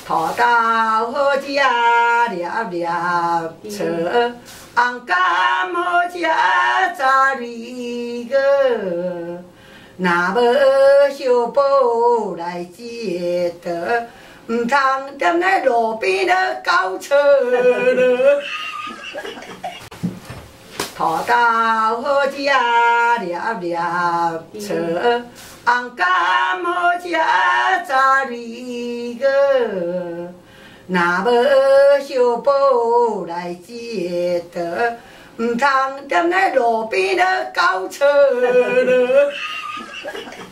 土豆好食，粒粒炒，红柑好食，炸瑞个。若无小宝来接倒，唔通踮咧路边咧搞错了。土豆好食，粒粒炒，红柑好食，炸瑞个。若无小宝来接倒，唔通踮咧路边咧搞错了。